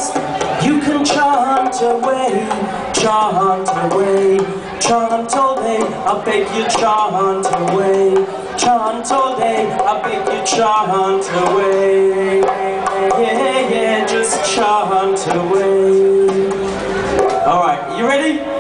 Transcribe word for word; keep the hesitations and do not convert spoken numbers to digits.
just, you can chant away, chant away, chant all day, I beg you chant away, chant all day, I beg you chant away, yeah, yeah, just chant away. Alright, you ready?